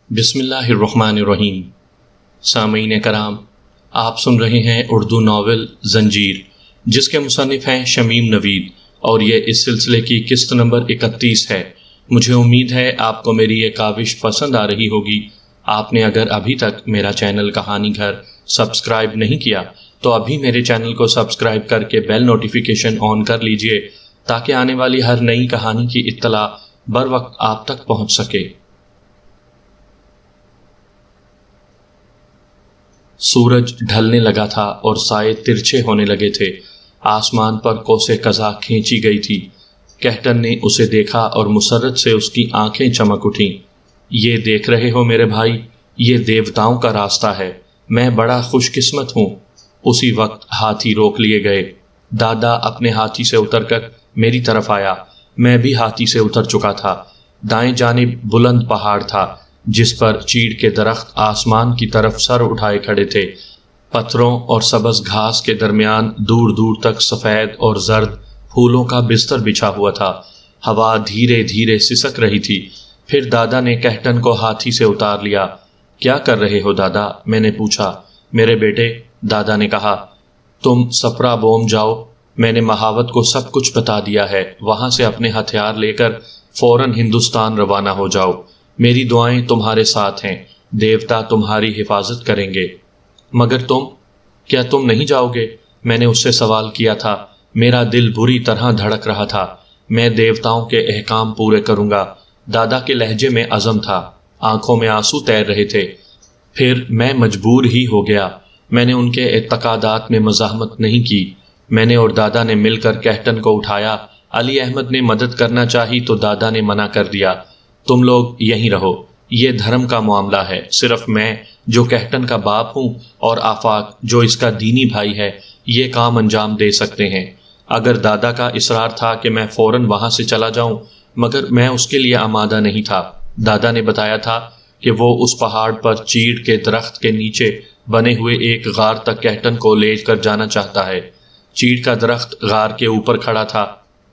بسم اللہ الرحمن الرحیم۔ سامعین کرام، آپ سن رہے ہیں اردو ناول زنجیر، جس کے مصنف ہیں شمیم نوید، اور یہ اس سلسلے کی قسط نمبر 31 ہے۔ مجھے امید ہے آپ کو میری یہ کاوش پسند آ رہی ہوگی۔ آپ نے اگر ابھی تک میرا چینل کہانی گھر سبسکرائب نہیں کیا تو ابھی میرے چینل کو سبسکرائب کر کے بیل نوٹیفیکیشن آن کر لیجئے، تاکہ آنے والی ہر نئی کہانی کی اطلاع بر وقت آپ تک پہنچ سکے۔ سورج ڈھلنے لگا تھا اور سائے ترچھے ہونے لگے تھے۔ آسمان پر کوسے قزح کھینچی گئی تھی۔ کہٹن نے اسے دیکھا اور مسرت سے اس کی آنکھیں چمک اٹھیں۔ یہ دیکھ رہے ہو میرے بھائی، یہ دیوتاؤں کا راستہ ہے، میں بڑا خوش قسمت ہوں۔ اسی وقت ہاتھی روک لیے گئے۔ دادا اپنے ہاتھی سے اتر کر میری طرف آیا۔ میں بھی ہاتھی سے اتر چکا تھا۔ دائیں جانب بلند پہاڑ تھا، جس پر چیڑ کے درخت آسمان کی طرف سر اٹھائے کھڑے تھے۔ پتھروں اور سبز گھاس کے درمیان دور دور تک سفید اور زرد پھولوں کا بستر بچھا ہوا تھا۔ ہوا دھیرے دھیرے سسک رہی تھی۔ پھر دادا نے کہٹن کو ہاتھی سے اتار لیا۔ کیا کر رہے ہو دادا؟ میں نے پوچھا۔ میرے بیٹے، دادا نے کہا، تم سپرا بوم جاؤ، میں نے مہاوت کو سب کچھ بتا دیا ہے۔ وہاں سے اپنے ہتھیار لے کر فوراً ہندوستان روانہ ہو جاؤ۔ میری دعائیں تمہارے ساتھ ہیں، دیوتا تمہاری حفاظت کریں گے۔ مگر کیا تم نہیں جاؤ گے؟ میں نے اس سے سوال کیا تھا۔ میرا دل بری طرح دھڑک رہا تھا۔ میں دیوتاؤں کے احکام پورے کروں گا۔ دادا کے لہجے میں عزم تھا، آنکھوں میں آنسو تیر رہے تھے۔ پھر میں مجبور ہی ہو گیا۔ میں نے ان کے اعتقادات میں مزاحمت نہیں کی۔ میں نے اور دادا نے مل کر کہٹن کو اٹھایا۔ علی احمد نے مدد کرنا چاہی تو دادا نے منع کر دیا۔ تم لوگ یہیں رہو، یہ دھرم کا معاملہ ہے۔ صرف میں جو کہٹن کا باپ ہوں اور آفاق جو اس کا دینی بھائی ہے، یہ کام انجام دے سکتے ہیں۔ اگر دادا کا اصرار تھا کہ میں فوراً وہاں سے چلا جاؤں، مگر میں اس کے لیے آمادہ نہیں تھا۔ دادا نے بتایا تھا کہ وہ اس پہاڑ پر چیڑ کے درخت کے نیچے بنے ہوئے ایک غار تک کہٹن کو لے کر جانا چاہتا ہے۔ چیڑ کا درخت غار کے اوپر کھڑا تھا۔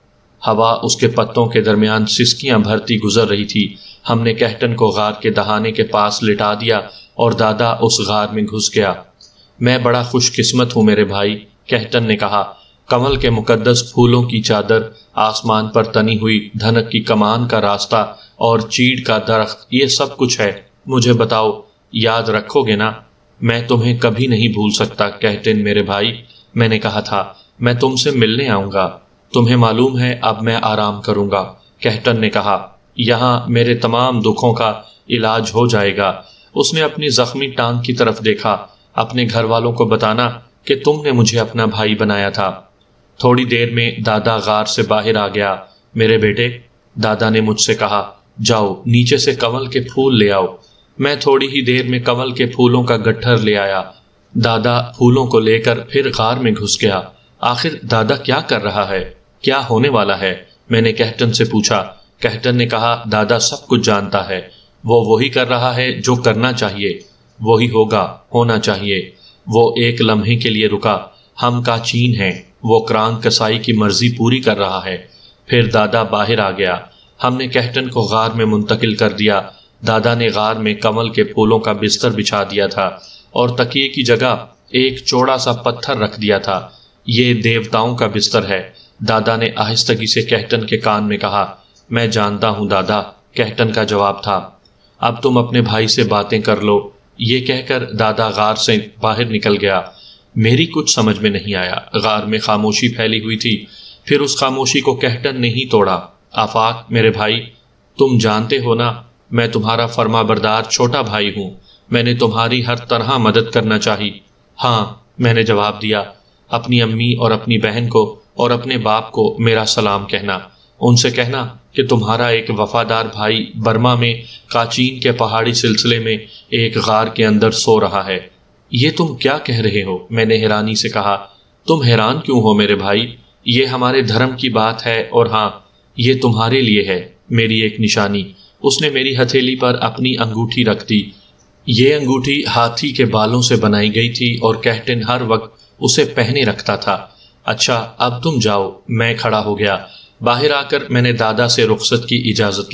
ہوا اس کے پتوں کے درمیان سسکیاں بھرتی گزر رہی تھی۔ ہم نے کہٹن کو غار کے دہانے کے پاس لٹا دیا اور دادا اس غار میں گھس گیا۔ میں بڑا خوش قسمت ہوں میرے بھائی، کہٹن نے کہا۔ کمل کے مقدس پھولوں کی چادر، آسمان پر تنی ہوئی دھنک کی کمان کا راستہ اور چیڑ کا درخت، یہ سب کچھ ہے۔ مجھے بتاؤ، یاد رکھو گے نا؟ میں تمہیں کبھی نہیں بھول سکتا کہٹن میرے بھائی۔ میں نے کہا تھا، میں تم سے ملنے آؤں گا۔ تمہیں معلوم ہے اب میں آرام کروں گا، کہٹن نے کہا۔ یہاں میرے تمام دکھوں کا علاج ہو جائے گا۔ اس نے اپنی زخمی ٹانگ کی طرف دیکھا۔ اپنے گھر والوں کو بتانا کہ تم نے مجھے اپنا بھائی بنایا تھا۔ تھوڑی دیر میں دادا غار سے باہر آ گیا۔ میرے بیٹے، دادا نے مجھ سے کہا، جاؤ نیچے سے کنول کے پھول لے آؤ۔ میں تھوڑی ہی دیر میں کنول کے پھولوں کا گٹھر لے آیا۔ دادا پھولوں کو لے کر پھر غار میں گھس گیا۔ آخر دادا کیا کر رہا ہے؟ کیا ہونے والا ہے؟ میں نے کہٹن سے پوچھا۔ کہٹن نے کہا، دادا سب کچھ جانتا ہے۔ وہ وہی کر رہا ہے جو کرنا چاہیے، وہی ہوگا، ہونا چاہیے۔ وہ ایک لمحے کے لیے رکا۔ ہم کا چین ہیں، وہ کرانگ کسائی کی مرضی پوری کر رہا ہے۔ پھر دادا باہر آ گیا۔ ہم نے کہٹن کو غار میں منتقل کر دیا۔ دادا نے غار میں کمل کے پھولوں کا بستر بچھا دیا تھا اور تکیے کی جگہ ایک چوڑا سا پتھر رکھ دیا تھا۔ یہ دیوتاؤں کا بستر ہے، دادا نے آہستگی سے کہٹن کے کان میں کہا۔ میں جانتا ہوں دادا، کہٹن کا جواب تھا۔ اب تم اپنے بھائی سے باتیں کر لو۔ یہ کہہ کر دادا غار سے باہر نکل گیا۔ میری کچھ سمجھ میں نہیں آیا۔ غار میں خاموشی پھیلی ہوئی تھی۔ پھر اس خاموشی کو کہٹن نے ہی توڑا۔ آفاق میرے بھائی، تم جانتے ہو نا، میں تمہارا فرما بردار چھوٹا بھائی ہوں۔ میں نے تمہاری ہر طرح مدد کرنا چاہی۔ ہاں، میں نے جواب دیا۔ اپنی امی اور اپنی بہن کو اور اپنے باپ کو میرا سلام کہنا۔ ان سے کہنا کہ تمہارا ایک وفادار بھائی برما میں کاچین کے پہاڑی سلسلے میں ایک غار کے اندر سو رہا ہے۔ یہ تم کیا کہہ رہے ہو؟ میں نے حیرانی سے کہا۔ تم حیران کیوں ہو میرے بھائی؟ یہ ہمارے دھرم کی بات ہے، اور ہاں، یہ تمہارے لیے ہے، میری ایک نشانی۔ اس نے میری ہتھیلی پر اپنی انگوٹھی رکھ دی۔ یہ انگوٹھی ہاتھی کے بالوں سے بنائی گئی تھی اور کہٹن ہر وقت اسے پہنے رکھتا تھا۔ اچھا، اب تم جاؤ۔ میں کھڑا ہو گیا۔ باہر آ کر میں نے دادا سے رخصت کی اجازت لی۔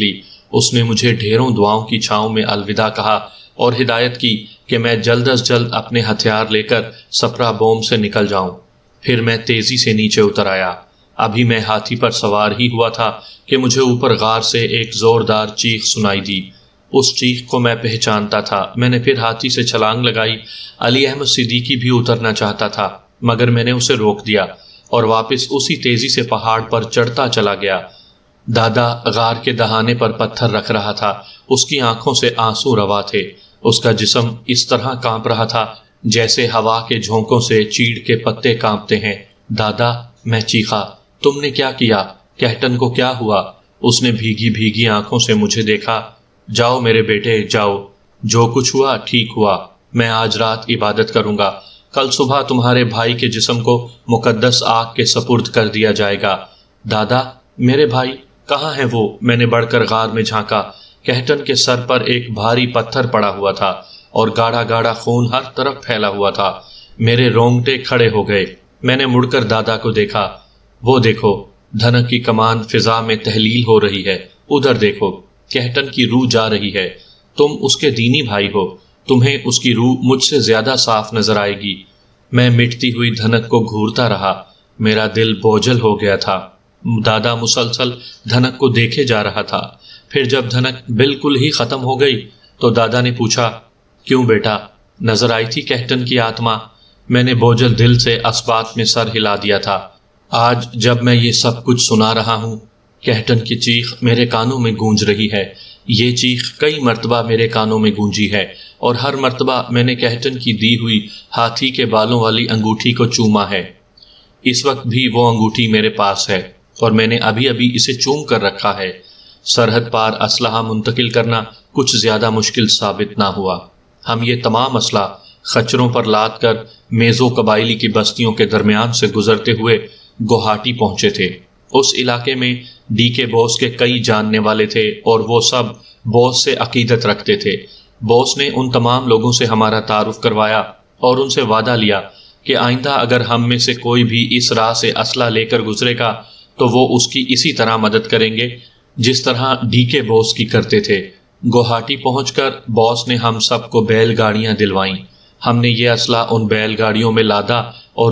اس نے مجھے ڈھیروں دعاؤں کی چھاؤں میں الوداع کہا اور ہدایت کی کہ میں جلد از جلد اپنے ہتھیار لے کر سپرا بوم سے نکل جاؤں۔ پھر میں تیزی سے نیچے اتر آیا۔ ابھی میں ہاتھی پر سوار ہی ہوا تھا کہ مجھے اوپر غار سے ایک زوردار چیخ سنائی دی۔ اس چیخ کو میں پہچانتا تھا۔ میں نے پھر ہاتھی سے چھلانگ لگائی۔ علی احمد صدیقی بھی اترنا چاہتا تھا مگر میں نے اسے روک دیا اور واپس اسی تیزی سے پہاڑ پر چڑھتا چلا گیا۔ دادا غار کے دہانے پر پتھر رکھ رہا تھا۔ اس کی آنکھوں سے آنسو روا تھے۔ اس کا جسم اس طرح کانپ رہا تھا جیسے ہوا کے جھونکوں سے چیڑ کے پتے کانپتے ہیں۔ دادا، میں چیخا، تم نے کیا کیا؟ کیپٹن کو کیا ہوا؟ اس نے بھیگی بھیگی آنکھوں سے مجھے دیکھا۔ جاؤ میرے بیٹے جاؤ، جو کچھ ہوا ٹھیک ہوا۔ میں آج رات عبادت کروں گا، کل صبح تمہارے بھائی کے جسم کو مقدس آگ کے سپرد کر دیا جائے گا۔ دادا، میرے بھائی کہاں ہیں وہ؟ میں نے بڑھ کر غار میں جھانکا۔ کیپٹن کے سر پر ایک بھاری پتھر پڑا ہوا تھا اور گاڑھا گاڑھا خون ہر طرف پھیلا ہوا تھا۔ میرے رونگٹے کھڑے ہو گئے۔ میں نے مڑ کر دادا کو دیکھا۔ وہ دیکھو، دھنک کی کمان فضا میں تحلیل ہو رہی ہے۔ ادھر دیکھو، کیپٹن کی روح جا رہی ہے۔ تم اس کے دینی بھائی ہو، تمہیں اس کی روح مجھ سے زیادہ صاف نظر آئے گی۔ میں مٹتی ہوئی دھنک کو گھورتا رہا۔ میرا دل بوجھل ہو گیا تھا۔ دادا مسلسل دھنک کو دیکھے جا رہا تھا۔ پھر جب دھنک بالکل ہی ختم ہو گئی تو دادا نے پوچھا، کیوں بیٹا، نظر آئی تھی کیپٹن کی آتما؟ میں نے بوجھل دل سے اسبات میں سر ہلا دیا تھا۔ آج جب میں یہ سب کچھ سنا رہا ہوں، کیپٹن کی چیخ میرے کانوں میں گونج رہی ہے۔ یہ چیخ کئی مرتبہ میرے کانوں میں گونجی ہے اور ہر مرتبہ میں نے کیپٹن کی دی ہوئی ہاتھی کے بالوں والی انگوٹھی کو چوما ہے۔ اس وقت بھی وہ انگوٹھی میرے پاس ہے اور میں نے ابھی ابھی اسے چوم کر رکھا ہے۔ سرحد پار اسلحہ منتقل کرنا کچھ زیادہ مشکل ثابت نہ ہوا۔ ہم یہ تمام اسلحہ خچروں پر لاد کر میزو قبائلی کی بستیوں کے درمیان سے گزرتے ہوئے گوہاٹی پہنچے تھے۔ اس علاقے میں ڈی کے بوس کے کئی جاننے والے تھے اور وہ سب بوس سے عقیدت رکھتے تھے۔ بوس نے ان تمام لوگوں سے ہمارا تعارف کروایا اور ان سے وعدہ لیا کہ آئندہ اگر ہم میں سے کوئی بھی اس راہ سے اسلحہ لے کر گزرے گا تو وہ اس کی اسی طرح مدد کریں گے جس طرح ڈی کے بوس کی کرتے تھے۔ گوہاٹی پہنچ کر باس نے ہم سب کو بیل گاڑیاں دلوائیں۔ ہم نے یہ اسلحہ ان بیل گاڑیوں میں لادا اور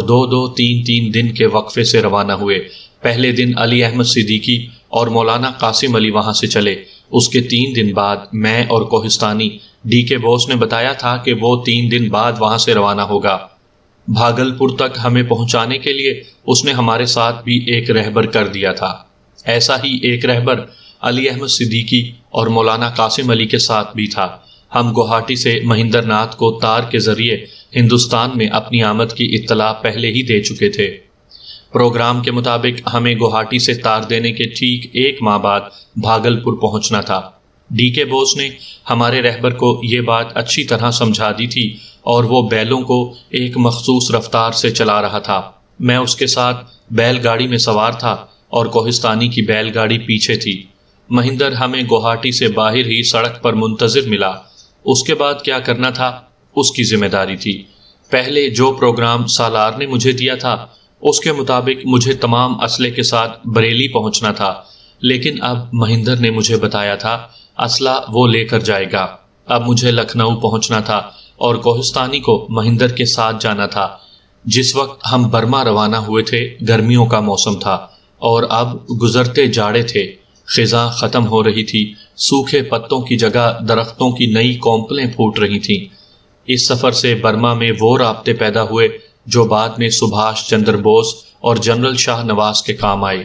2-2 دن کے وقفے سے روانہ ہوئے۔ پہلے دن علی احمد صدیقی اور مولانا قاسم علی وہاں سے چلے۔ اس کے 3 دن بعد میں اور کوہستانی، ڈی کے بوس نے بتایا تھا کہ وہ 3 دن بعد وہاں سے روانہ ہوگا۔ بھاگلپور تک ہمیں پہنچانے کے لیے اس نے ہمارے ساتھ بھی ایک رہبر کر دیا تھا۔ ایسا ہی ایک رہبر علی احمد صدیقی اور مولانا قاسم علی کے ساتھ بھی تھا۔ ہم گوہاٹی سے مہندر ناتھ کو تار کے ذریعے ہندوستان میں اپنی آمد کی اطلاع پہلے ہی دے چکے تھے۔ پروگرام کے مطابق ہمیں گوہاٹی سے تار دینے کے ٹھیک 1 ماہ بعد بھاگلپور پہنچنا تھا۔ ڈی کے بوس نے ہمارے رہبر کو یہ بات اچھی طرح سمجھا دی تھی اور وہ بیلوں کو ایک مخصوص رفتار سے چلا رہا تھا۔ میں اس کے ساتھ بیل گاڑی میں سوار تھا اور کوہستانی کی بیل گاڑی پیچھے تھی۔ مہندر ہمیں گوہاٹی سے باہر ہی سڑک پر منتظر ملا۔ اس کے بعد کیا کرنا تھا اس کی ذمہ داری تھی۔ پہلے جو پروگرام سالار نے مجھے دیا تھا اس کے مطابق مجھے تمام اسلحے کے ساتھ بریلی پہنچنا تھا، لیکن اب مہندر نے مجھے بتایا تھا اسلحہ وہ لے کر جائے گا۔ اب مجھے لکھنؤ پہنچنا تھا اور کوہستانی کو مہندر کے ساتھ جانا تھا۔ جس وقت ہم برما روانہ ہوئے تھے گرمیوں کا موسم تھا اور اب گزرتے جاڑے تھے۔ خزاں ختم ہو رہی تھی، سوکھے پتوں کی جگہ درختوں کی نئی کونپلیں پھوٹ رہی تھیں۔ اس سفر سے برما میں وہ رابطے پیدا ہوئے جو بعد میں سبھاش چندر بوس اور جنرل شاہ نواز کے کام آئے۔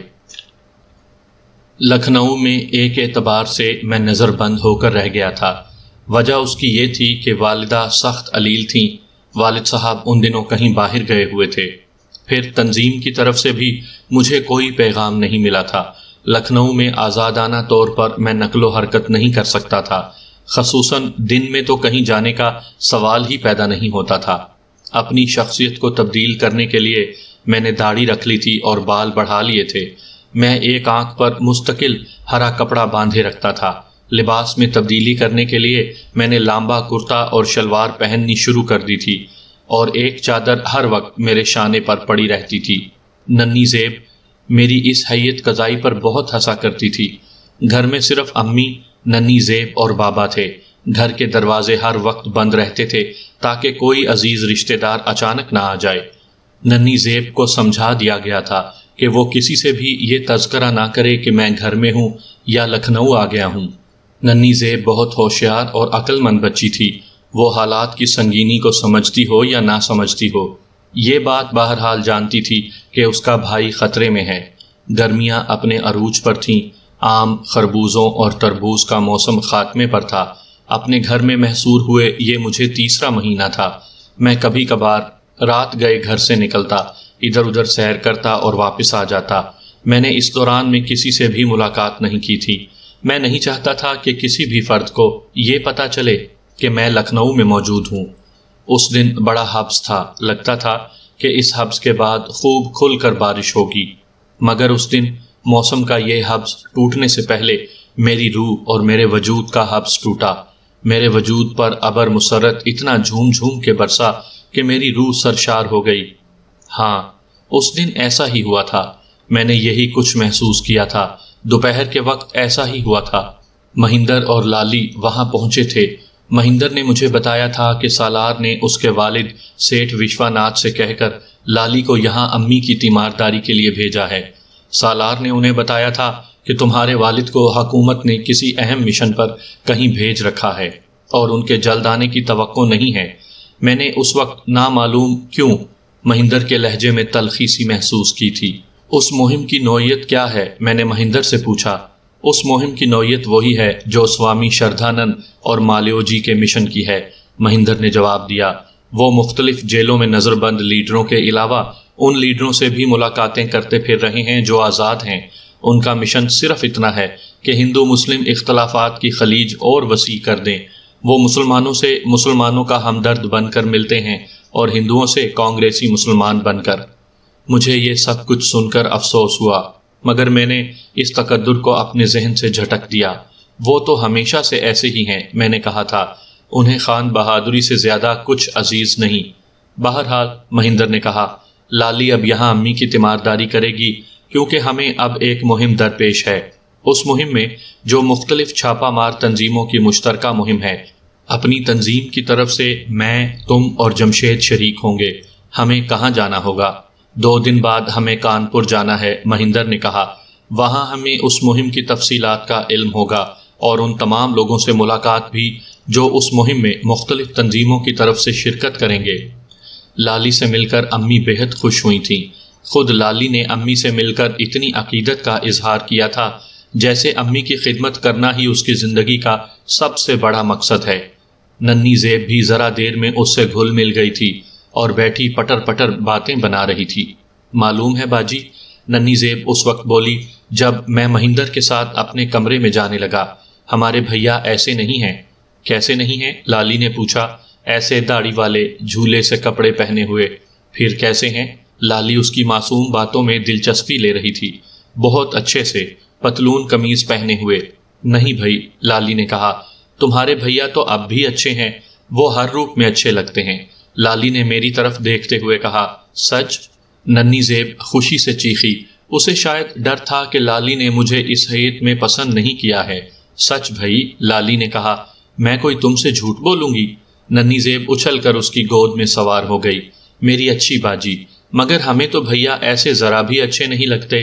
لکھنؤ میں ایک اعتبار سے میں نظر بند ہو کر رہ گیا تھا۔ وجہ اس کی یہ تھی کہ والدہ سخت علیل تھیں۔ والد صاحب ان دنوں کہیں باہر گئے ہوئے تھے۔ پھر تنظیم کی طرف سے بھی مجھے کوئی پیغام نہیں ملا تھا۔ لکھنؤ میں آزادانہ طور پر میں نقل و حرکت نہیں کر سکتا تھا، خصوصاً دن میں تو کہیں جانے کا سوال ہی پیدا نہیں ہوتا تھا۔ اپنی شخصیت کو تبدیل کرنے کے لیے میں نے داڑھی رکھ لی تھی اور بال بڑھا لیے تھے۔ میں ایک آنکھ پر مستقل ہرا کپڑا باندھے رکھتا تھا۔ لباس میں تبدیلی کرنے کے لیے میں نے لامبا کرتا اور شلوار پہننی شروع کر دی تھی اور ایک چادر ہر وقت میرے شانے پر پڑی رہتی تھی۔ ننھی زیب میری اس حیت قضائی پر بہت ہنسا کرتی تھی۔ گھر میں صرف امی ننھی زیب اور بابا تھے۔ گھر کے دروازے ہر وقت بند رہتے تھے تاکہ کوئی عزیز رشتہ دار اچانک نہ آ جائے۔ ننھی زیب کو سمجھا دیا گیا تھا کہ وہ کسی سے بھی یہ تذکرہ نہ کرے کہ میں گھر میں ہوں یا لکھنؤ آ گیا ہوں۔ ننھی زیب بہت ہوشیار اور عقل مند بچی تھی۔ وہ حالات کی سنگینی کو سمجھتی ہو یا نہ سمجھتی ہو، یہ بات بہرحال جانتی تھی کہ اس کا بھائی خطرے میں ہے۔ گرمیاں اپنے عروج پر تھیں۔ آم، خربوزوں اور تربوز کا موسم خاتمے پر تھا۔ اپنے گھر میں محصور ہوئے یہ مجھے تیسرا مہینہ تھا۔ میں کبھی کبھار رات گئے گھر سے نکلتا، ادھر ادھر سیر کرتا اور واپس آ جاتا۔ میں نے اس دوران میں کسی سے بھی ملاقات نہیں کی تھی۔ میں نہیں چاہتا تھا کہ کسی بھی فرد کو یہ پتہ چلے کہ میں لکھنؤ میں موجود ہوں۔ اس دن بڑا حبس تھا۔ لگتا تھا کہ اس حبس کے بعد خوب کھل کر بارش ہوگی، مگر اس دن موسم کا یہ حبس ٹوٹنے سے پہلے میری روح اور میرے وجود کا حبس ٹوٹا۔ میرے وجود پر ابر مسرت اتنا جھوم جھوم کے برسا کہ میری روح سرشار ہو گئی۔ ہاں، اس دن ایسا ہی ہوا تھا۔ میں نے یہی کچھ محسوس کیا تھا۔ دوپہر کے وقت ایسا ہی ہوا تھا۔ مہندر اور لالی وہاں پہنچے تھے۔ مہندر نے مجھے بتایا تھا کہ سالار نے اس کے والد سیٹھ وشواناتھ سے کہہ کر لالی کو یہاں امی کی تیمارداری کے لیے بھیجا ہے۔ سالار نے انہیں بتایا تھا کہ تمہارے والد کو حکومت نے کسی اہم مشن پر کہیں بھیج رکھا ہے اور ان کے جلد آنے کی توقع نہیں ہے۔ میں نے اس وقت نامعلوم کیوں مہندر کے لہجے میں تلخی سی محسوس کی تھی۔ اس مہم کی نوعیت کیا ہے؟ میں نے مہندر سے پوچھا۔ اس مہم کی نوعیت وہی ہے جو سوامی شردھانند اور مالیو جی کے مشن کی ہے، مہندر نے جواب دیا۔ وہ مختلف جیلوں میں نظر بند لیڈروں کے علاوہ ان لیڈروں سے بھی ملاقاتیں کرتے پھر رہے ہیں جو آزاد ہیں۔ ان کا مشن صرف اتنا ہے کہ ہندو مسلم اختلافات کی خلیج اور وسیع کر دیں۔ وہ مسلمانوں سے مسلمانوں کا ہمدرد بن کر ملتے ہیں اور ہندوؤں سے کانگریسی مسلمان بن کر۔ مجھے یہ سب کچھ سن کر افسوس ہوا، مگر میں نے اس تقدر کو اپنے ذہن سے جھٹک دیا۔ وہ تو ہمیشہ سے ایسے ہی ہیں، میں نے کہا تھا۔ انہیں خان بہادری سے زیادہ کچھ عزیز نہیں۔ بہرحال مہندر نے کہا، لالی اب یہاں امی کی تیمارداری کرے گی کیونکہ ہمیں اب ایک مہم درپیش ہے۔ اس مہم میں جو مختلف چھاپا مار تنظیموں کی مشترکہ مہم ہے، اپنی تنظیم کی طرف سے میں، تم اور جمشید شریک ہوں گے۔ ہمیں کہاں جانا ہوگا؟ 2 دن بعد ہمیں کانپور جانا ہے، مہندر نے کہا۔ وہاں ہمیں اس مہم کی تفصیلات کا علم ہوگا اور ان تمام لوگوں سے ملاقات بھی جو اس مہم میں مختلف تنظیموں کی طرف سے شرکت کریں گے۔ لالی سے مل کر امی بہت خوش ہوئی تھیں۔ خود لالی نے امی سے مل کر اتنی عقیدت کا اظہار کیا تھا جیسے امی کی خدمت کرنا ہی اس کی زندگی کا سب سے بڑا مقصد ہے۔ ننھی زیب بھی ذرا دیر میں اس سے گھل مل گئی تھی اور بیٹھی پٹر پٹر باتیں بنا رہی تھی۔ معلوم ہے باجی، ننھی زیب اس وقت بولی جب میں مہندر کے ساتھ اپنے کمرے میں جانے لگا، ہمارے بھیا ایسے نہیں ہیں۔ کیسے نہیں ہیں؟ لالی نے پوچھا۔ ایسے داڑھی والے، جھولے سے کپڑے پہنے ہوئے۔ پھر کیسے ہیں؟ لالی اس کی معصوم باتوں میں دلچسپی لے رہی تھی۔ بہت اچھے سے، پتلون قمیض پہنے ہوئے۔ نہیں بھائی، لالی نے کہا، تمہارے بھیا تو اب بھی اچھے ہیں، وہ ہر روپ میں اچھے لگتے ہیں۔ لالی نے میری طرف دیکھتے ہوئے کہا، سچ؟ ننھی زیب خوشی سے چیخی۔ اسے شاید ڈر تھا کہ لالی نے مجھے اس حیثیت میں پسند نہیں کیا ہے۔ سچ بھائی، لالی نے کہا، میں کوئی تم سے جھوٹ بولوں گی؟ ننھی زیب اچھل کر اس کی گود میں سوار ہو گئی۔ میری اچھی باجی، مگر ہمیں تو بھیا ایسے ذرا بھی اچھے نہیں لگتے۔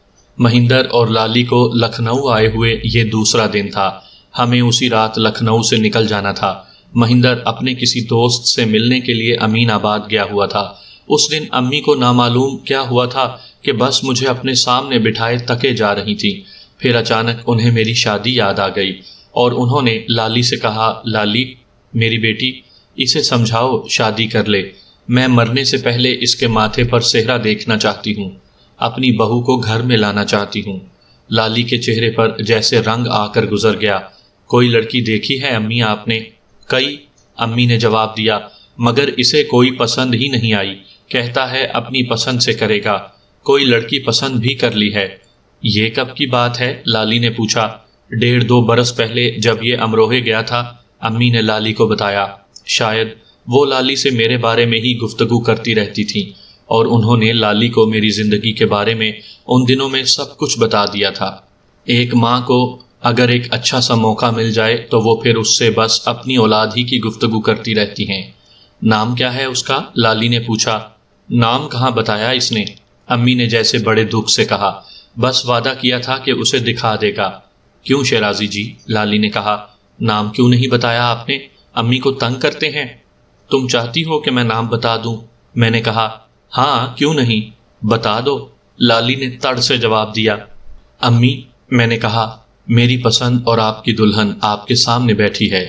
مہندر اور لالی کو لکھنؤ آئے ہوئے یہ دوسرا دن تھا۔ ہمیں اسی رات لکھنؤ سے نکل جانا تھا۔ مہندر اپنے کسی دوست سے ملنے کے لیے امین آباد گیا ہوا تھا۔ اس دن امی کو نامعلوم کیا ہوا تھا کہ بس مجھے اپنے سامنے بٹھائے تکے جا رہی تھی۔ پھر اچانک انہیں میری شادی یاد آ گئی اور انہوں نے لالی سے کہا، لالی میری بیٹی، اسے سمجھاؤ شادی کر لے۔ میں مرنے سے پہلے اس کے ماتھے پر صحرا دیکھنا چاہتی ہوں، اپنی بہو کو گھر میں لانا چاہتی ہوں۔ لالی کے چہرے پر جیسے رنگ آ کر گزر گیا۔ کوئی لڑکی دیکھی ہے امی آپ نے؟ کئی، امی نے جواب دیا، مگر اسے کوئی پسند ہی نہیں آئی۔ کہتا ہے اپنی پسند سے کرے گا۔ کوئی لڑکی پسند بھی کر لی ہے۔ یہ کب کی بات ہے؟ لالی نے پوچھا۔ 1.5-2 برس پہلے جب یہ امروہے گیا تھا، امی نے لالی کو بتایا۔ شاید وہ لالی سے میرے بارے میں ہی گفتگو کرتی رہتی تھیں اور انہوں نے لالی کو میری زندگی کے بارے میں ان دنوں میں سب کچھ بتا دیا تھا۔ ایک ماں کو اگر ایک اچھا سا موقع مل جائے تو وہ پھر اس سے بس اپنی اولاد ہی کی گفتگو کرتی رہتی ہیں۔ نام کیا ہے اس کا؟ لالی نے پوچھا۔ نام کہاں بتایا اس نے؟ امی نے جیسے بڑے دکھ سے کہا۔ بس وعدہ کیا تھا کہ اسے دکھا دے گا۔ کیوں شیرازی جی؟ لالی نے کہا۔ نام کیوں نہیں بتایا آپ نے؟ امی کو تنگ کرتے ہیں؟ تم چاہتی ہو کہ میں نام بتا دوں؟ میں نے کہا۔ ہاں کیوں نہیں، بتا دو، لالی نے تڑ سے جواب دیا۔ امی، میں نے کہا، میری پسند اور آپ کی دلہن آپ کے سامنے بیٹھی ہے۔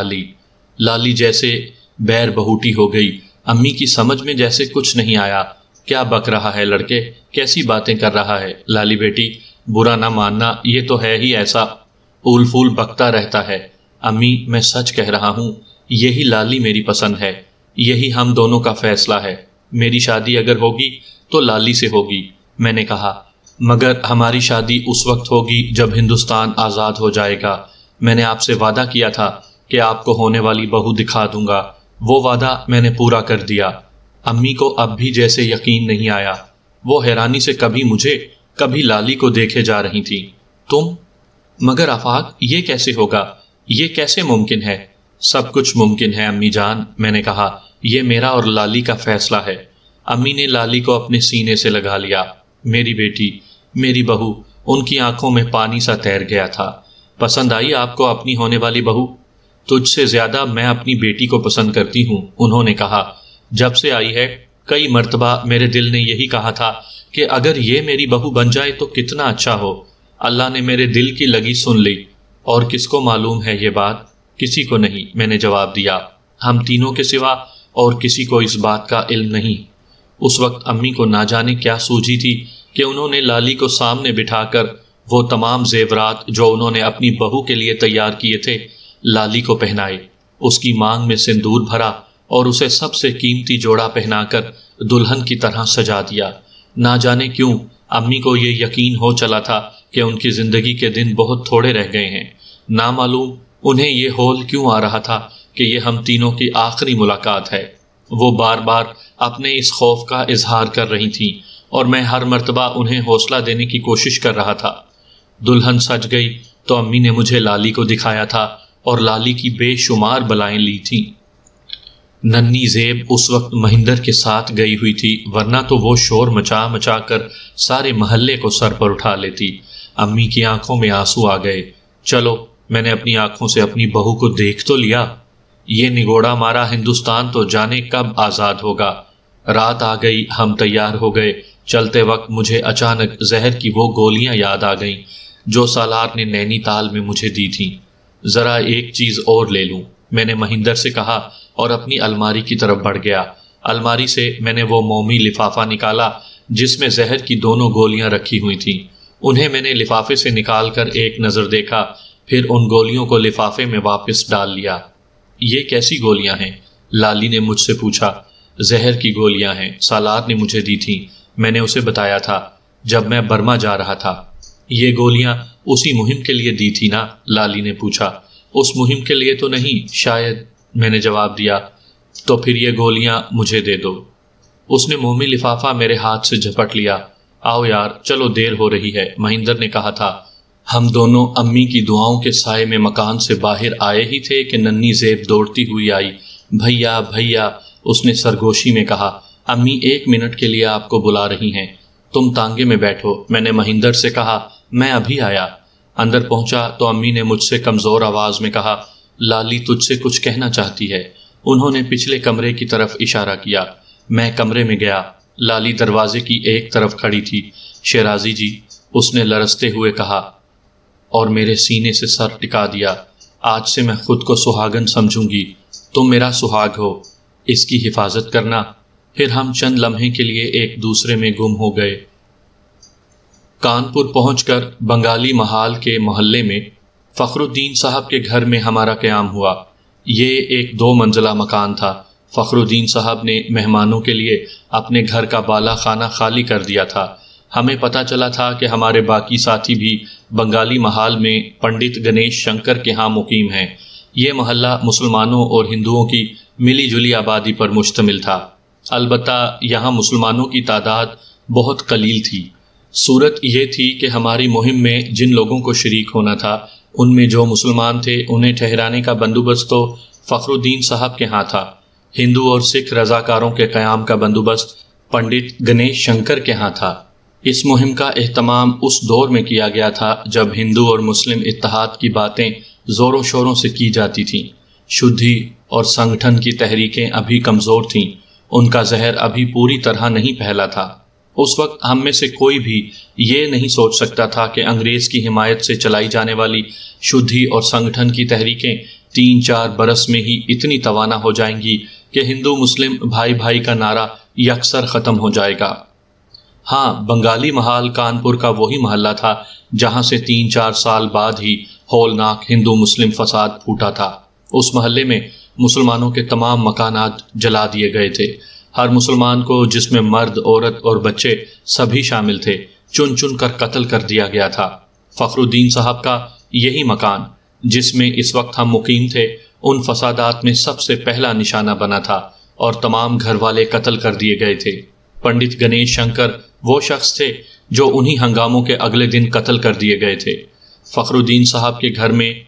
لالی جیسے بیر بہوٹی ہو گئی۔ امی کی سمجھ میں جیسے کچھ نہیں آیا۔ کیا بک رہا ہے لڑکے، کیسی باتیں کر رہا ہے؟ لالی بیٹی، برا نہ ماننا، یہ تو ہے ہی ایسا اول پھول بکتا رہتا ہے۔ امی، میں سچ کہہ رہا ہوں، یہی لالی میری پسند ہے، یہی ہم دونوں کا فیصلہ ہے۔ میری شادی اگر ہوگی تو لالی سے ہوگی۔ میں نے کہا، مگر ہماری شادی اس وقت ہوگی جب ہندوستان آزاد ہو جائے گا۔ میں نے آپ سے وعدہ کیا تھا کہ آپ کو ہونے والی بہو دکھا دوں گا، وہ وعدہ میں نے پورا کر دیا۔ امی کو اب بھی جیسے یقین نہیں آیا۔ وہ حیرانی سے کبھی مجھے کبھی لالی کو دیکھے جا رہی تھی۔ تم؟ مگر آفاق، یہ کیسے ہوگا؟ یہ کیسے ممکن ہے؟ سب کچھ ممکن ہے امی جان، میں نے کہا، یہ میرا اور لالی کا فیصلہ ہے۔ امی نے لالی کو اپنے سینے سے لگا لیا۔ میری بیٹی، میری بہو، ان کی آنکھوں میں پانی سا تیر گیا تھا۔ پسند آئی آپ کو اپنی ہونے والی بہو؟ تجھ سے زیادہ میں اپنی بیٹی کو پسند کرتی ہوں، انہوں نے کہا۔ جب سے آئی ہے کئی مرتبہ میرے دل نے یہی کہا تھا کہ اگر یہ میری بہو بن جائے تو کتنا اچھا ہو۔ اللہ نے میرے دل کی لگی سن لی۔ اور کس کو معلوم ہے یہ بات؟ کسی کو نہیں، میں نے جواب دیا۔ ہم تینوں کے سوا اور کسی کو اس بات کا علم نہیں۔ اس وقت امی کو نہ جانے کیا سوجھی تھی کہ انہوں نے لالی کو سامنے بٹھا کر وہ تمام زیورات جو انہوں نے اپنی بہو کے لیے تیار کیے تھے لالی کو پہنائے، اس کی مانگ میں سندور بھرا اور اسے سب سے قیمتی جوڑا پہنا کر دلہن کی طرح سجا دیا۔ نہ جانے کیوں امی کو یہ یقین ہو چلا تھا کہ ان کی زندگی کے دن بہت تھوڑے رہ گئے ہیں۔ نہ معلوم انہیں یہ ہول کیوں آ رہا تھا کہ یہ ہم تینوں کی آخری ملاقات ہے۔ وہ بار بار اپنے اس خوف کا اظہار کر رہی تھیں اور میں ہر مرتبہ انہیں حوصلہ دینے کی کوشش کر رہا تھا۔ دلہن سج گئی تو امی نے مجھے لالی کو دکھایا تھا اور لالی کی بے شمار بلائیں لی تھیں۔ ننھی زیب اس وقت مہندر کے ساتھ گئی ہوئی تھی، ورنہ تو وہ شور مچا مچا کر سارے محلے کو سر پر اٹھا لیتی۔ امی کی آنکھوں میں آنسو آ گئے۔ چلو، میں نے اپنی آنکھوں سے اپنی بہو کو دیکھ تو لیا۔ یہ نگوڑا مارا ہندوستان تو جانے کب آزاد ہوگا۔ رات آ گئی، ہم تیار ہو گئے۔ چلتے وقت مجھے اچانک زہر کی وہ گولیاں یاد آ گئیں جو سالار نے نینی تال میں مجھے دی تھیں۔ ذرا ایک چیز اور لے لوں، میں نے مہندر سے کہا اور اپنی الماری کی طرف بڑھ گیا۔ الماری سے میں نے وہ مومی لفافہ نکالا جس میں زہر کی دونوں گولیاں رکھی ہوئی تھیں۔ انہیں میں نے لفافے سے نکال کر ایک نظر دیکھا، پھر ان گولیوں کو لفافے میں واپس ڈال لیا۔ یہ کیسی گولیاں ہیں؟ لالی نے مجھ سے پوچھا۔ زہر کی گولیاں ہیں، سالار نے مجھے دی تھیں، میں نے اسے بتایا تھا جب میں برما جا رہا تھا۔ یہ گولیاں اسی مہم کے لیے دی تھی نا؟ لالی نے پوچھا۔ اس مہم کے لیے تو نہیں، شاید، میں نے جواب دیا۔ تو پھر یہ گولیاں مجھے دے دو۔ اس نے مومی لفافہ میرے ہاتھ سے جھپٹ لیا۔ آؤ یار، چلو دیر ہو رہی ہے، مہندر نے کہا تھا۔ ہم دونوں امی کی دعاؤں کے سائے میں مکان سے باہر آئے ہی تھے کہ ننھی زیب دوڑتی ہوئی آئی۔ بھیا بھیا، اس نے سرگوشی میں کہا، امی 1 منٹ کے لیے آپ کو بلا رہی ہیں، تم تانگے میں بیٹھو۔ میں نے مہندر سے کہا، میں ابھی آیا۔ اندر پہنچا تو امی نے مجھ سے کمزور آواز میں کہا، لالی تجھ سے کچھ کہنا چاہتی ہے۔ انہوں نے پچھلے کمرے کی طرف اشارہ کیا۔ میں کمرے میں گیا۔ لالی دروازے کی ایک طرف کھڑی تھی۔ شیرازی جی، اس نے لرزتے ہوئے کہا اور میرے سینے سے سر ٹکا دیا، آج سے میں خود کو سہاگن سمجھوں گی، تم میرا سہاگ ہو، اس کی حفاظت کرنا۔ پھر ہم چند لمحے کے لیے ایک دوسرے میں گم ہو گئے۔ کانپور پہنچ کر بنگالی محال کے محلے میں فخر الدین صاحب کے گھر میں ہمارا قیام ہوا۔ یہ ایک 2 منزلہ مکان تھا۔ فخر الدین صاحب نے مہمانوں کے لیے اپنے گھر کا بالا خانہ خالی کر دیا تھا۔ ہمیں پتہ چلا تھا کہ ہمارے باقی ساتھی بھی بنگالی محال میں پنڈت گنیش شنکر کے ہاں مقیم ہیں۔ یہ محلہ مسلمانوں اور ہندوؤں کی ملی جلی آبادی پر مشتمل تھا، البتہ یہاں مسلمانوں کی تعداد بہت قلیل تھی۔ صورت یہ تھی کہ ہماری مہم میں جن لوگوں کو شریک ہونا تھا ان میں جو مسلمان تھے انہیں ٹھہرانے کا بندوبست تو فخر الدین صاحب کے ہاں تھا۔ ہندو اور سکھ رضاکاروں کے قیام کا بندوبست پنڈت گنیش شنکر کے ہاں تھا۔ اس مہم کا اہتمام اس دور میں کیا گیا تھا جب ہندو اور مسلم اتحاد کی باتیں زوروں شوروں سے کی جاتی تھیں۔ شدھی اور سنگٹھن کی تحریکیں ابھی کمزور تھیں، ان کا زہر ابھی پوری طرح نہیں پھیلا تھا۔ اس وقت ہم میں سے کوئی بھی یہ نہیں سوچ سکتا تھا کہ انگریز کی حمایت سے چلائی جانے والی شدھی اور سنگٹھن کی تحریکیں 3-4 برس میں ہی اتنی توانا ہو جائیں گی کہ ہندو مسلم بھائی بھائی کا نعرہ یکسر ختم ہو جائے گا۔ ہاں، بنگالی محال کانپور کا وہی محلہ تھا جہاں سے 3-4 سال بعد ہی ہولناک ہندو مسلم فساد پھوٹا تھا۔ اس محلے میں مسلمانوں کے تمام مکانات جلا دیے گئے تھے۔ ہر مسلمان کو، جس میں مرد، عورت اور بچے سبھی شامل تھے، چن چن کر قتل کر دیا گیا تھا۔ فخر الدین صاحب کا یہی مکان، جس میں اس وقت ہم مقیم تھے، ان فسادات میں سب سے پہلا نشانہ بنا تھا اور تمام گھر والے قتل کر دیے گئے تھے۔ پنڈت گنیش شنکر وہ شخص تھے جو انہی ہنگاموں کے اگلے دن قتل کر دیے گئے تھے۔ فخر الدین صاحب کے گھر میں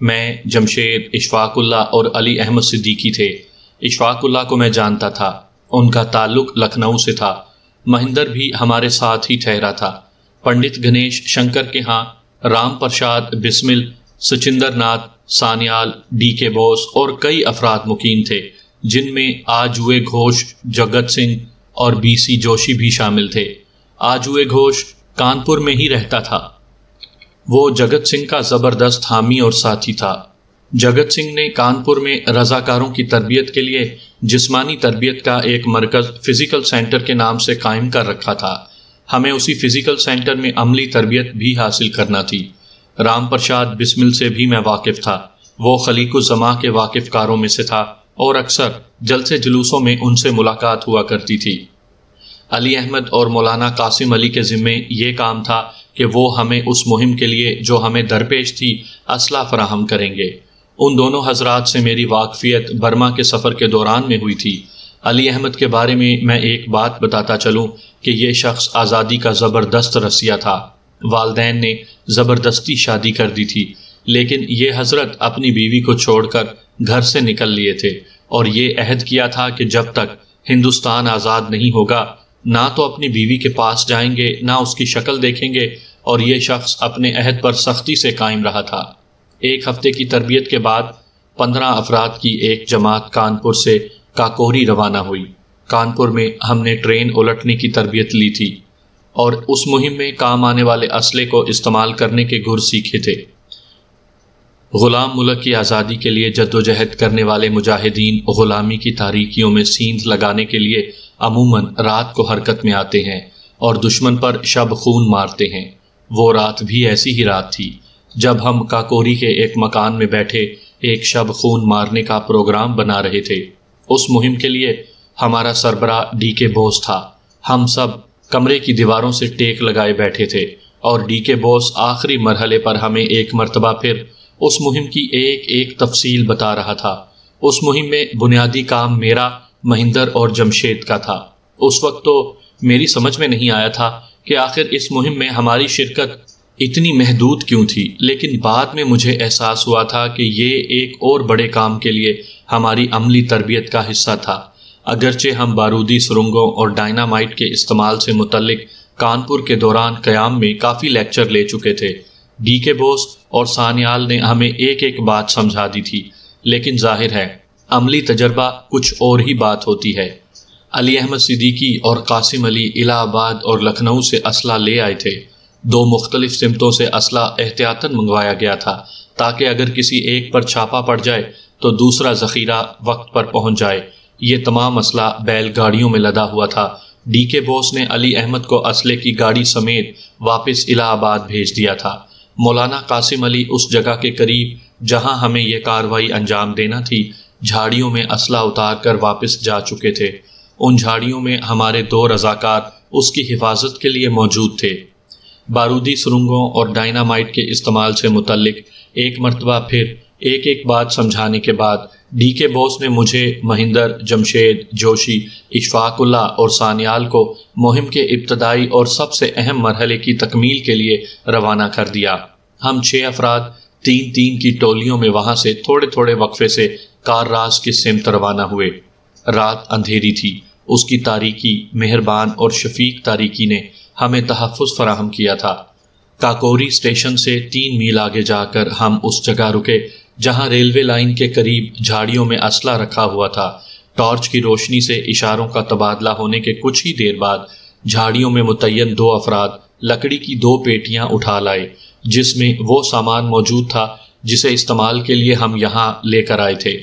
جمشید، اشفاق اللہ اور علی احمد صدیقی تھے۔ اشفاق اللہ کو میں جانتا تھا، ان کا تعلق لکھنؤ سے تھا۔ مہندر بھی ہمارے ساتھ ہی ٹھہرا تھا۔ پنڈت گنیش شنکر کے ہاں رام پرساد بسمل، سچندر ناتھ سانیال، ڈی کے بوس اور کئی افراد مقیم تھے، جن میں آجوئے گھوش، جگت سنگھ اور بی سی جوشی بھی شامل تھے۔ آجوئے گھوش کانپور میں ہی رہتا تھا۔ وہ جگت سنگھ کا زبردست حامی اور ساتھی تھا۔ جگت سنگھ نے کانپور میں رضاکاروں کی تربیت کے لیے جسمانی تربیت کا ایک مرکز فزیکل سینٹر کے نام سے قائم کر رکھا تھا۔ ہمیں اسی فزیکل سینٹر میں عملی تربیت بھی حاصل کرنا تھی۔ رام پرساد بسمل سے بھی میں واقف تھا۔ وہ خلیق الزماں کے واقف کاروں میں سے تھا اور اکثر جلسے جلوسوں میں ان سے ملاقات ہوا کرتی تھی۔ علی احمد اور مولانا قاسم علی کے ذمے یہ کام تھا کہ وہ ہمیں اس مہم کے لیے جو ہمیں درپیش تھی اسلحہ فراہم کریں گے۔ ان دونوں حضرات سے میری واقفیت برما کے سفر کے دوران میں ہوئی تھی۔ علی احمد کے بارے میں ایک بات بتاتا چلوں کہ یہ شخص آزادی کا زبردست رسیہ تھا۔ والدین نے زبردستی شادی کر دی تھی، لیکن یہ حضرت اپنی بیوی کو چھوڑ کر گھر سے نکل لیے تھے اور یہ عہد کیا تھا کہ جب تک ہندوستان آزاد نہیں ہوگا نہ تو اپنی بیوی کے پاس جائیں گے نہ اس کی شکل دیکھیں گے، اور یہ شخص اپنے عہد پر سختی سے قائم رہا تھا۔ ایک ہفتے کی تربیت کے بعد 15 افراد کی ایک جماعت کانپور سے کاکوری روانہ ہوئی۔ کانپور میں ہم نے ٹرین الٹنے کی تربیت لی تھی اور اس مہم میں کام آنے والے اسلحے کو استعمال کرنے کے گر سیکھے تھے۔ غلام ملک کی آزادی کے لیے جدوجہد کرنے والے مجاہدین غلامی کی تاریکیوں میں سیندھ لگانے کے لیے عموماً رات کو حرکت میں آتے ہیں اور دشمن پر شب خون مارتے ہیں۔ وہ رات بھی ایسی ہی رات تھی جب ہم کاکوری کے ایک مکان میں بیٹھے ایک شب خون مارنے کا پروگرام بنا رہے تھے۔ اس مہم کے لیے ہمارا سربراہ ڈی کے بوس تھا۔ ہم سب کمرے کی دیواروں سے ٹیک لگائے بیٹھے تھے اور ڈی کے بوس آخری مرحلے پر ہمیں ایک مرتبہ پھر اس مہم کی ایک ایک تفصیل بتا رہا تھا۔ اس مہم میں بنیادی کام میرا، مہندر اور جمشید کا تھا۔ اس وقت تو میری سمجھ میں نہیں آیا تھا کہ آخر اس مہم میں ہماری شرکت اتنی محدود کیوں تھی، لیکن بعد میں مجھے احساس ہوا تھا کہ یہ ایک اور بڑے کام کے لیے ہماری عملی تربیت کا حصہ تھا۔ اگرچہ ہم بارودی سرنگوں اور ڈائنامائٹ کے استعمال سے متعلق کانپور کے دوران قیام میں کافی لیکچر لے چکے تھے، ڈی کے بوس اور سانیال نے ہمیں ایک ایک بات سمجھا دی تھی، لیکن ظاہر ہے عملی تجربہ کچھ اور ہی بات ہوتی ہے۔ علی احمد صدیقی اور قاسم علی الہ آباد اور لکھنؤ سے اسلحہ لے آئے تھے۔ 2 مختلف سمتوں سے اسلحہ احتیاطاً منگوایا گیا تھا تاکہ اگر کسی ایک پر چھاپا پڑ جائے تو دوسرا ذخیرہ وقت پر پہنچ جائے۔ یہ تمام اسلحہ بیل گاڑیوں میں لدا ہوا تھا۔ ڈی کے بوس نے علی احمد کو اسلحے کی گاڑی سمیت واپس الہ آباد بھیج دیا تھا۔ مولانا قاسم علی اس جگہ کے قریب جہاں ہمیں یہ کارروائی انجام دینا تھی جھاڑیوں میں اسلحہ اتار کر واپس جا چکے تھے۔ ان جھاڑیوں میں ہمارے 2 رضاکار اس کی حفاظت کے لیے موجود تھے۔ بارودی سرنگوں اور ڈائنامائٹ کے استعمال سے متعلق ایک مرتبہ پھر ایک ایک بات سمجھانے کے بعد ڈی کے بوس نے مجھے، مہندر، جمشید، جوشی، اشفاق اللہ اور سانیال کو مہم کے ابتدائی اور سب سے اہم مرحلے کی تکمیل کے لیے روانہ کر دیا۔ ہم 6 افراد تین تین کی ٹولیوں میں وہاں سے تھوڑے تھوڑے وقفے سے کار راز کی سمت روانہ ہوئے۔ رات اندھیری تھی، اس کی تاریکی مہربان اور شفیق تاریکی نے ہمیں تحفظ فراہم کیا تھا۔ کاکوری اسٹیشن سے 3 میل آگے جا کر ہم اس جگہ رکے جہاں ریلوے لائن کے قریب جھاڑیوں میں اسلحہ رکھا ہوا تھا۔ ٹارچ کی روشنی سے اشاروں کا تبادلہ ہونے کے کچھ ہی دیر بعد جھاڑیوں میں متعین 2 افراد لکڑی کی 2 پیٹیاں اٹھا لائے جس میں وہ سامان موجود تھا جسے استعمال کے لیے ہم یہاں لے کر آئے تھے۔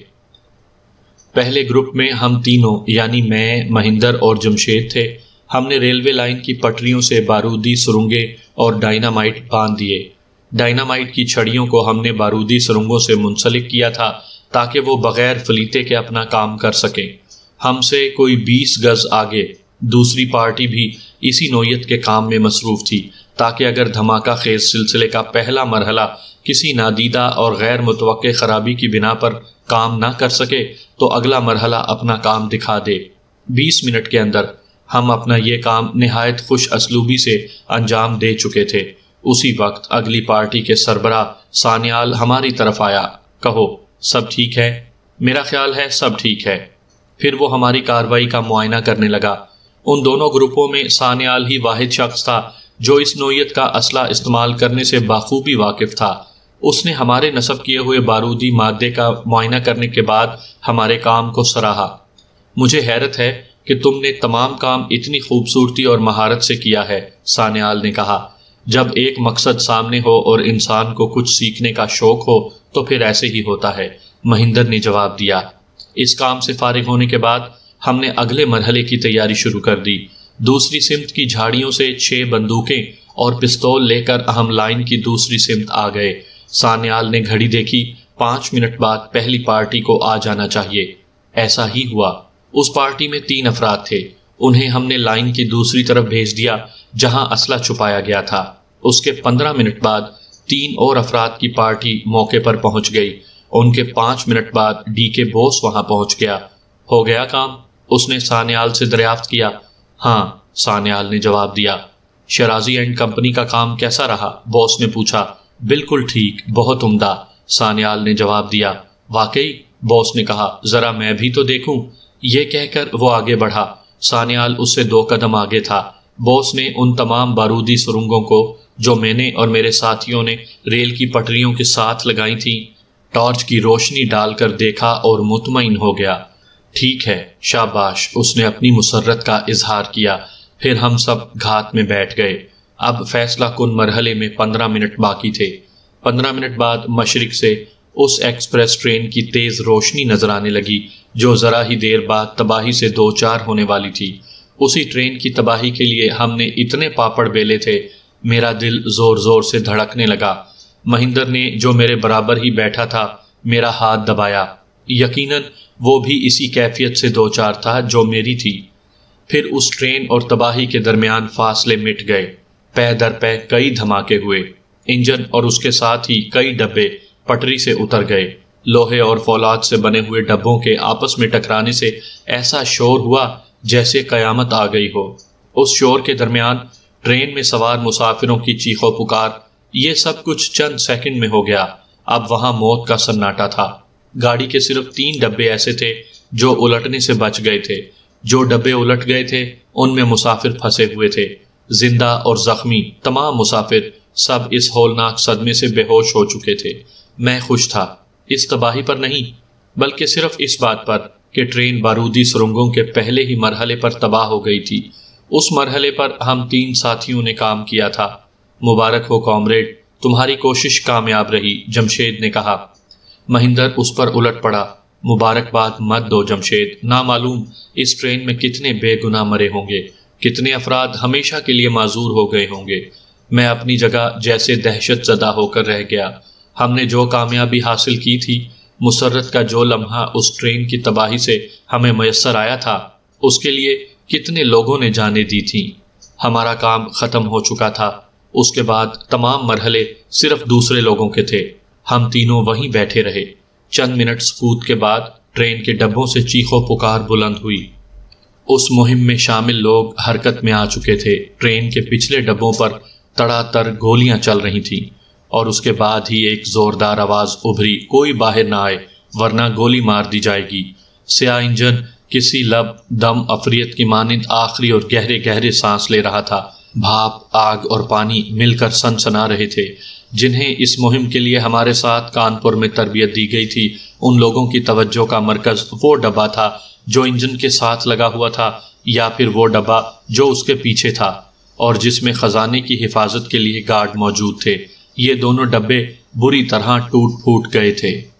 پہلے گروپ میں ہم تینوں یعنی میں، مہندر اور جمشید تھے۔ ہم نے ریلوے لائن کی پٹریوں سے بارودی سرنگیں اور ڈائنامائٹ باندھ دیے۔ ڈائنامائٹ کی چھڑیوں کو ہم نے بارودی سرنگوں سے منسلک کیا تھا تاکہ وہ بغیر فلیتے کے اپنا کام کر سکیں۔ ہم سے کوئی 20 گز آگے دوسری پارٹی بھی اسی نوعیت کے کام میں مصروف تھی تاکہ اگر دھماکہ خیز سلسلے کا پہلا مرحلہ کسی نادیدہ اور غیر متوقع خرابی کی بنا پر کام نہ کر سکے تو اگلا مرحلہ اپنا کام دکھا دے۔ 20 منٹ کے اندر ہم اپنا یہ کام نہایت خوش اسلوبی سے انجام دے چکے تھے۔ اسی وقت اگلی پارٹی کے سربراہ سانیال ہماری طرف آیا۔ کہو سب ٹھیک ہے؟ میرا خیال ہے سب ٹھیک ہے۔ پھر وہ ہماری کارروائی کا معائنہ کرنے لگا۔ ان دونوں گروپوں میں سانیال ہی واحد شخص تھا جو اس نوعیت کا اسلحہ استعمال کرنے سے بخوبی واقف تھا۔ اس نے ہمارے نصب کیے ہوئے بارودی مادے کا معائنہ کرنے کے بعد ہمارے کام کو سراہا۔ مجھے حیرت ہے کہ تم نے تمام کام اتنی خوبصورتی اور مہارت سے کیا ہے، سانیال نے کہا۔ جب ایک مقصد سامنے ہو اور انسان کو کچھ سیکھنے کا شوق ہو تو پھر ایسے ہی ہوتا ہے، مہندر نے جواب دیا۔ اس کام سے فارغ ہونے کے بعد ہم نے اگلے مرحلے کی تیاری شروع کر دی۔ دوسری سمت کی جھاڑیوں سے 6 بندوقیں اور پستول لے کر ہم لائن کی دوسری سمت آ گئے۔ سانیال نے گھڑی دیکھی، 5 منٹ بعد پہلی پارٹی کو آ جانا چاہیے۔ ایسا ہی ہوا۔ اس پارٹی میں 3 افراد تھے۔ انہیں ہم نے لائن کی دوسری طرف بھیج دیا جہاں اسلحہ چھپایا گیا تھا۔ اس کے 15 منٹ بعد 3 اور افراد کی پارٹی موقع پر پہنچ گئی۔ ان کے 5 منٹ بعد ڈی کے بوس وہاں پہنچ گیا۔ ہو گیا کام؟ اس نے سانیال سے دریافت کیا۔ ہاں، سانیال نے جواب دیا۔ شرازی اینڈ کمپنی کا کام کیسا رہا؟ بوس نے پوچھا۔ بالکل ٹھیک، بہت عمدہ، سانیال نے جواب دیا۔ واقعی؟ بوس نے کہا۔ ذرا میں بھی تو دیکھوں۔ یہ کہہ کر وہ آگے بڑھا۔ سانیال اس سے 2 قدم آگے تھا۔ بوس نے ان تمام بارودی سرنگوں کو جو میں نے اور میرے ساتھیوں نے ریل کی پٹریوں کے ساتھ لگائی تھیں ٹارچ کی روشنی ڈال کر دیکھا اور مطمئن ہو گیا۔ ٹھیک ہے، شاباش، اس نے اپنی مسرت کا اظہار کیا۔ پھر ہم سب گھات میں بیٹھ گئے۔ اب فیصلہ کن مرحلے میں 15 منٹ باقی تھے۔ 15 منٹ بعد مشرق سے اس ایکسپریس ٹرین کی تیز روشنی نظر آنے لگی جو ذرا ہی دیر بعد تباہی سے 2 4 ہونے والی تھی۔ اسی ٹرین کی تباہی کے لیے ہم نے اتنے پاپڑ بیلے تھے، میرا دل زور زور سے دھڑکنے لگا۔ مہندر نے جو میرے برابر ہی بیٹھا تھا میرا ہاتھ دبایا۔ یقیناً وہ بھی اسی کیفیت سے 2 4 تھا جو میری تھی۔ پھر اس ٹرین اور تباہی کے درمیان فاصلے مٹ گئے۔ پے در پے کئی دھماکے ہوئے۔ انجن اور اس کے ساتھ ہی کئی ڈبے پٹری سے اتر گئے۔ لوہے اور فولاد سے بنے ہوئے ڈبوں کے آپس میں ٹکرانے سے ایسا شور ہوا جیسے قیامت آ گئی ہو۔ اس شور کے درمیان ٹرین میں سوار مسافروں کی چیخ و پکار، یہ سب کچھ چند سیکنڈ میں ہو گیا۔ اب وہاں موت کا سناٹا تھا۔ گاڑی کے صرف 3 ڈبے ایسے تھے جو الٹنے سے بچ گئے تھے۔ جو ڈبے الٹ گئے تھے ان میں مسافر پھنسے ہوئے تھے۔ زندہ اور زخمی تمام مسافر سب اس ہولناک صدمے سے بے ہوش ہو چکے تھے۔ میں خوش تھا، اس تباہی پر نہیں بلکہ صرف اس بات پر کہ ٹرین بارودی سرنگوں کے پہلے ہی مرحلے پر تباہ ہو گئی تھی۔ اس مرحلے پر ہم 3 ساتھیوں نے کام کیا تھا۔ مبارک ہو کامریڈ، تمہاری کوشش کامیاب رہی، جمشید نے کہا۔ مہندر اس پر الٹ پڑا۔ مبارکباد مت دو جمشید، نامعلوم اس ٹرین میں کتنے بے گناہ مرے ہوں گے، کتنے افراد ہمیشہ کے لیے معذور ہو گئے ہوں گے۔ میں اپنی جگہ جیسے دہشت زدہ ہو کر رہ گیا۔ ہم نے جو کامیابی حاصل کی تھی، مسرت کا جو لمحہ اس ٹرین کی تباہی سے ہمیں میسر آیا تھا، اس کے لیے کتنے لوگوں نے جانیں دی تھیں۔ ہمارا کام ختم ہو چکا تھا۔ اس کے بعد تمام مرحلے صرف دوسرے لوگوں کے تھے۔ ہم تینوں وہیں بیٹھے رہے۔ چند منٹ سکوت کے بعد ٹرین کے ڈبوں سے چیخ و پکار بلند ہوئی۔ اس مہم میں شامل لوگ حرکت میں آ چکے تھے۔ ٹرین کے پچھلے ڈبوں پر تڑا تر گولیاں چل رہی تھیں اور اس کے بعد ہی ایک زوردار آواز ابھری، کوئی باہر نہ آئے ورنہ گولی مار دی جائے گی۔ سیاہ انجن کسی لب دم افریت کی مانند آخری اور گہرے گہرے سانس لے رہا تھا۔ بھاپ، آگ اور پانی مل کر سنسنا رہے تھے۔ جنہیں اس مہم کے لیے ہمارے ساتھ کانپور میں تربیت دی گئی تھی، ان لوگوں کی توجہ کا مرکز وہ ڈبہ تھا جو انجن کے ساتھ لگا ہوا تھا، یا پھر وہ ڈبہ جو اس کے پیچھے تھا اور جس میں خزانے کی حفاظت کے لیے گارڈ موجود تھے۔ یہ دونوں ڈبے بری طرح ٹوٹ پھوٹ گئے تھے۔